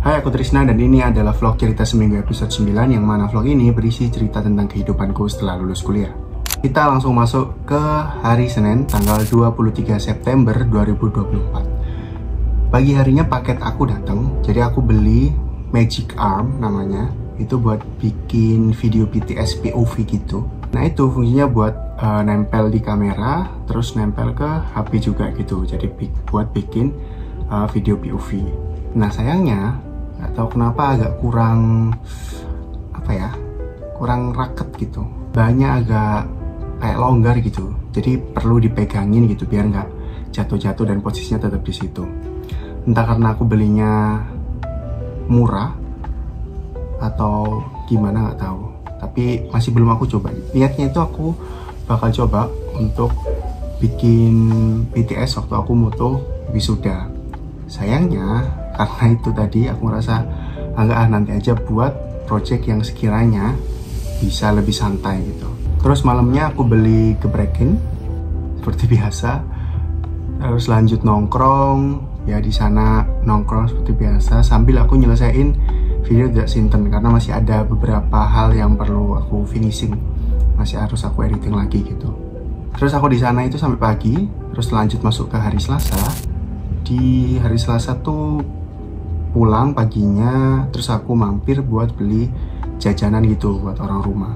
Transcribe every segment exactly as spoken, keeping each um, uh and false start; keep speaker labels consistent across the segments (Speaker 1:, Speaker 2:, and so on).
Speaker 1: Hai, aku Trisna dan ini adalah vlog cerita seminggu episode sembilan, yang mana vlog ini berisi cerita tentang kehidupanku setelah lulus kuliah. Kita langsung masuk ke hari Senin tanggal dua puluh tiga September dua ribu dua puluh empat. Pagi harinya paket aku datang, jadi aku beli Magic Arm namanya. Itu buat bikin video B T S P O V gitu. Nah itu fungsinya buat uh, nempel di kamera, terus nempel ke H P juga gitu. Jadi buat bikin uh, video P O V. Nah sayangnya, nggak tahu kenapa agak kurang apa ya, kurang raket gitu. Banyak agak kayak longgar gitu. Jadi perlu dipegangin gitu biar nggak jatuh-jatuh dan posisinya tetap di situ. Entah karena aku belinya murah atau gimana nggak tahu. Tapi masih belum aku coba. Niatnya itu aku bakal coba untuk bikin B T S waktu aku moto wisuda. Sayangnya karena itu tadi aku ngerasa agak ah nanti aja buat project yang sekiranya bisa lebih santai gitu. Terus malamnya aku beli gebrekin seperti biasa. Terus lanjut nongkrong ya, di sana nongkrong seperti biasa sambil aku nyelesain video tidak sinten karena masih ada beberapa hal yang perlu aku finishing, masih harus aku editing lagi gitu. Terus aku di sana itu sampai pagi, terus lanjut masuk ke hari Selasa. Di hari Selasa tuh pulang paginya, terus aku mampir buat beli jajanan gitu buat orang rumah.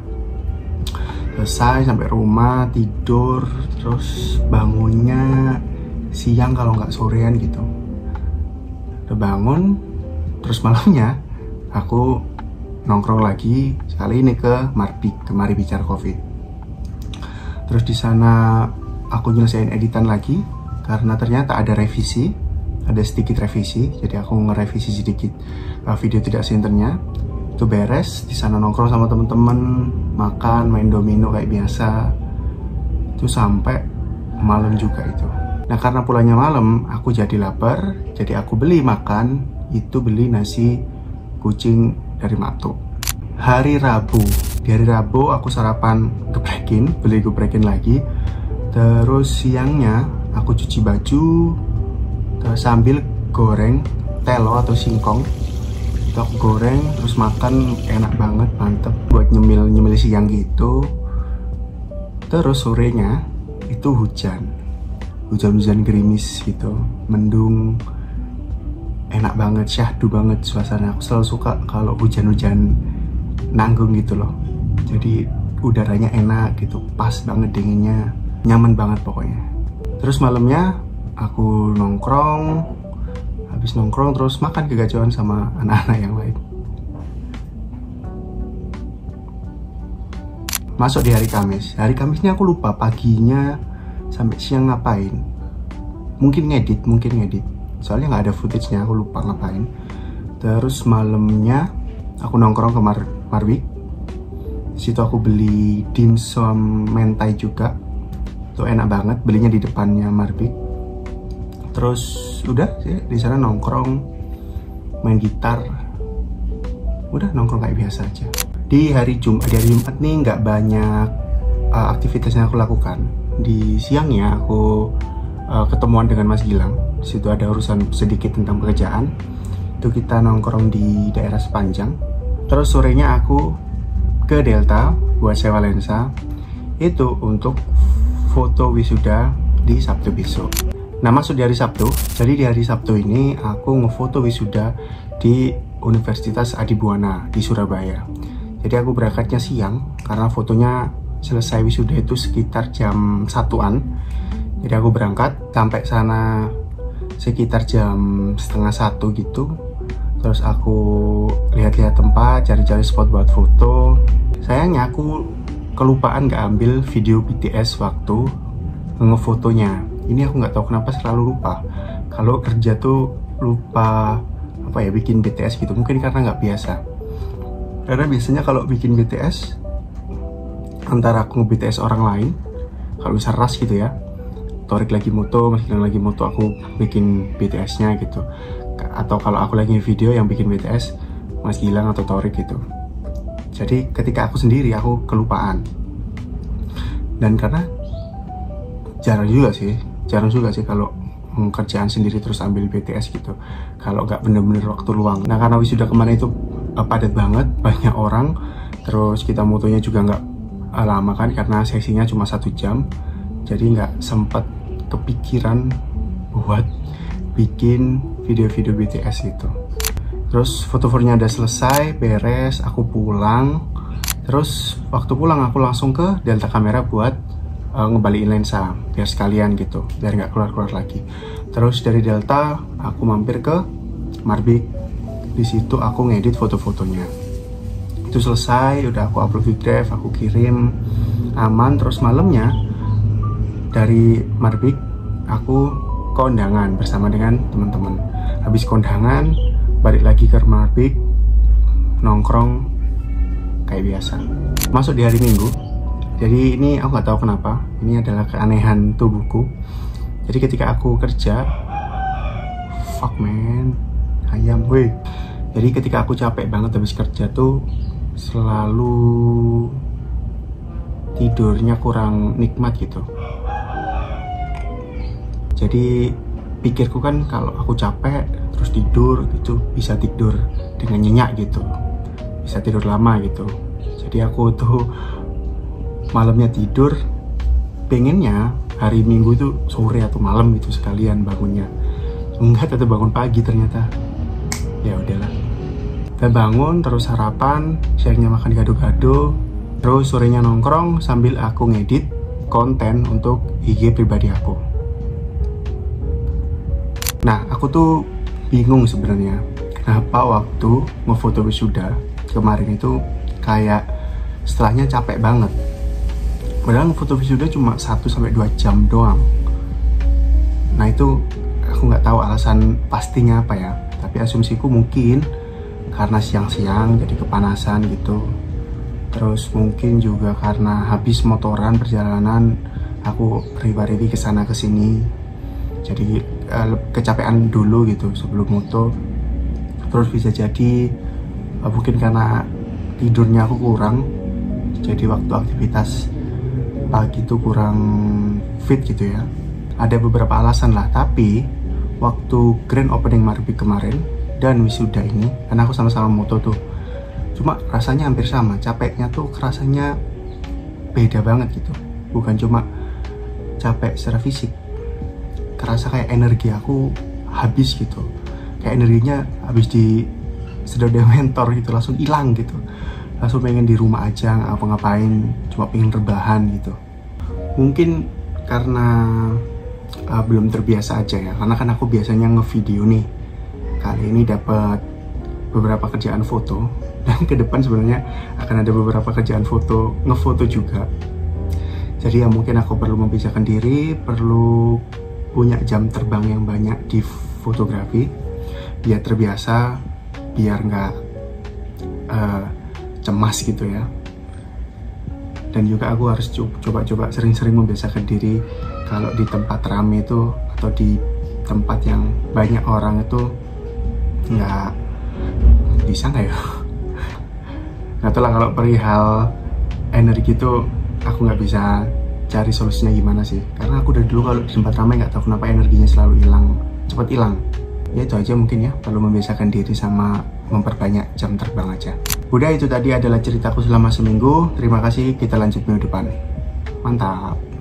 Speaker 1: Selesai sampai rumah tidur, terus bangunnya siang kalau nggak sorean gitu. Udah bangun, terus malamnya aku nongkrong lagi, sekali ini ke Marbik, ke Mari Bicara Coffee. Terus di sana aku nyelesain editan lagi karena ternyata ada revisi, ada sedikit revisi. Jadi aku ngerevisi sedikit uh, video tidak sinternya. Itu beres, di sana nongkrong sama temen-temen, makan, main domino kayak biasa. Itu sampai malam juga itu. Nah karena pulangnya malam, aku jadi lapar, jadi aku beli makan, itu beli nasi kucing dari Mato. Hari Rabu, di hari Rabu aku sarapan gebrekin, beli gebrekin lagi. Terus siangnya aku cuci baju, terus sambil goreng telo atau singkong. Itu aku goreng, terus makan, enak banget, mantep buat nyemil-nyemil siang gitu. Terus sorenya itu hujan, hujan-hujan gerimis gitu, mendung. Enak banget, syahdu banget suasana. Aku selalu suka kalau hujan-hujan nanggung gitu loh. Jadi udaranya enak gitu, pas banget dinginnya, nyaman banget pokoknya. Terus malamnya aku nongkrong, habis nongkrong terus makan kegacauan sama anak-anak yang lain. Masuk di hari Kamis. Hari Kamisnya aku lupa paginya sampai siang ngapain. Mungkin ngedit, mungkin ngedit. Soalnya nggak ada footage-nya, aku lupa ngapain. Terus malamnya aku nongkrong ke Mar Marwik. Situ aku beli dimsum mentai juga. Itu enak banget, belinya di depannya Marwik. Terus udah sih di sana nongkrong, main gitar. Udah nongkrong kayak biasa aja. Di hari Jumat, di hari Jumat nih nggak banyak uh, aktivitas yang aku lakukan. Di siangnya aku uh, ketemuan dengan Mas Gilang. Di situ ada urusan sedikit tentang pekerjaan. Itu kita nongkrong di daerah Sepanjang. Terus sorenya aku ke Delta buat sewa lensa. Itu untuk foto wisuda di Sabtu besok. Nah masuk di hari Sabtu. Jadi di hari Sabtu ini aku ngefoto wisuda di Universitas Adibuana di Surabaya. Jadi aku berangkatnya siang karena fotonya selesai wisuda itu sekitar jam satuan. Jadi aku berangkat sampai sana sekitar jam setengah satu gitu. Terus aku lihat-lihat tempat, cari-cari spot buat foto. Sayangnya aku kelupaan gak ambil video B T S waktu ngefotonya. Ini aku nggak tahu kenapa selalu lupa. Kalau kerja tuh lupa apa ya, bikin B T S gitu. Mungkin karena nggak biasa. Karena biasanya kalau bikin B T S antara aku nge-B T S orang lain, kalau bisa ras gitu ya, Torik lagi moto, Mas Gilang lagi moto, aku bikin B T S-nya gitu. Atau kalau aku lagi video yang bikin B T S Mas Gilang atau Torik gitu. Jadi ketika aku sendiri aku kelupaan. Dan karena jarang juga sih, jarang juga sih kalau kerjaan sendiri terus ambil B T S gitu kalau nggak bener-bener waktu luang. Nah karena wisuda kemarin itu uh, padat banget, banyak orang, terus kita motonya juga nggak uh, lama kan karena sesinya cuma satu jam, jadi nggak sempet kepikiran buat bikin video-video B T S gitu. Terus foto-fotonya udah selesai, beres, aku pulang. Terus waktu pulang aku langsung ke Delta Kamera buat uh, ngebalikin lensa biar sekalian gitu, biar nggak keluar-keluar lagi. Terus dari Delta aku mampir ke Marbik. Di situ aku ngedit foto-fotonya. Itu selesai, udah aku upload video, aku kirim aman. Terus malamnya dari Marbik aku kondangan bersama dengan teman-teman. Habis kondangan balik lagi ke Marbik, nongkrong kayak biasa. Masuk di hari Minggu. Jadi ini aku nggak tahu kenapa, ini adalah keanehan tubuhku. Jadi ketika aku kerja, fuck man, ayam weh. Jadi ketika aku capek banget habis kerja tuh selalu tidurnya kurang nikmat gitu. Jadi pikirku kan kalau aku capek terus tidur gitu bisa tidur dengan nyenyak gitu, bisa tidur lama gitu. Jadi aku tuh malamnya tidur, pengennya hari Minggu tuh sore atau malam gitu sekalian bangunnya. Enggak, tetap bangun pagi ternyata. Ya udahlah. Kita bangun terus sarapan, siangnya makan gado-gado, terus sorenya nongkrong sambil aku ngedit konten untuk I G pribadi aku. Nah, aku tuh bingung sebenarnya kenapa waktu ngefoto wisuda kemarin itu kayak setelahnya capek banget. Padahal foto wisuda cuma satu sampai dua jam doang. Nah itu aku nggak tahu alasan pastinya apa ya. Tapi asumsiku mungkin karena siang-siang jadi kepanasan gitu. Terus mungkin juga karena habis motoran perjalanan aku riba-ribi kesana kesini. Jadi uh, kecapean dulu gitu sebelum moto. Terus bisa jadi uh, mungkin karena tidurnya aku kurang, jadi waktu aktivitas pagi itu kurang fit gitu ya. Ada beberapa alasan lah, tapi waktu grand opening Marbik kemarin dan wisuda ini, karena aku sama-sama moto tuh, cuma rasanya hampir sama, capeknya tuh rasanya beda banget gitu. Bukan cuma capek secara fisik, kerasa kayak energi aku habis gitu, kayak energinya habis di sedot dementor gitu, langsung hilang gitu. Langsung pengen di rumah aja, nggak apa-ngapain, cuma pengen rebahan gitu. Mungkin karena uh, belum terbiasa aja ya, karena kan aku biasanya ngevideo nih. Kali ini dapat beberapa kerjaan foto, dan ke depan sebenarnya akan ada beberapa kerjaan foto, ngefoto juga. Jadi ya mungkin aku perlu membiasakan diri, perlu punya jam terbang yang banyak di fotografi, biar terbiasa, biar nggak uh, cemas gitu ya. Dan juga aku harus coba-coba sering-sering membiasakan diri kalau di tempat rame itu atau di tempat yang banyak orang itu nggak bisa nggak ya. Nggak tahu lah, kalau perihal energi itu aku nggak bisa cari solusinya gimana sih, karena aku dari dulu kalau di tempat ramai nggak tahu kenapa energinya selalu hilang, cepat hilang. Ya itu aja mungkin ya, perlu membiasakan diri sama memperbanyak jam terbang aja. Udah, itu tadi adalah ceritaku selama seminggu. Terima kasih, kita lanjut minggu depan. Mantap.